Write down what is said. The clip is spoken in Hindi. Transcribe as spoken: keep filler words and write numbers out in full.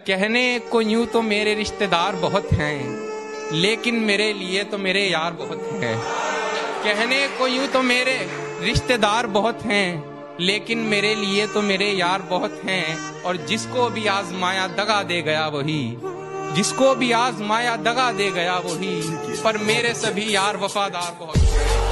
कहने को यूं तो मेरे रिश्तेदार बहुत हैं, लेकिन मेरे लिए तो मेरे यार बहुत हैं। कहने को यूं तो मेरे रिश्तेदार बहुत हैं, लेकिन मेरे लिए तो मेरे यार बहुत हैं। और जिसको भी आजमाया दगा दे गया वही, जिसको भी आजमाया दगा दे गया वही, पर मेरे सभी यार वफादार बहुत हैं।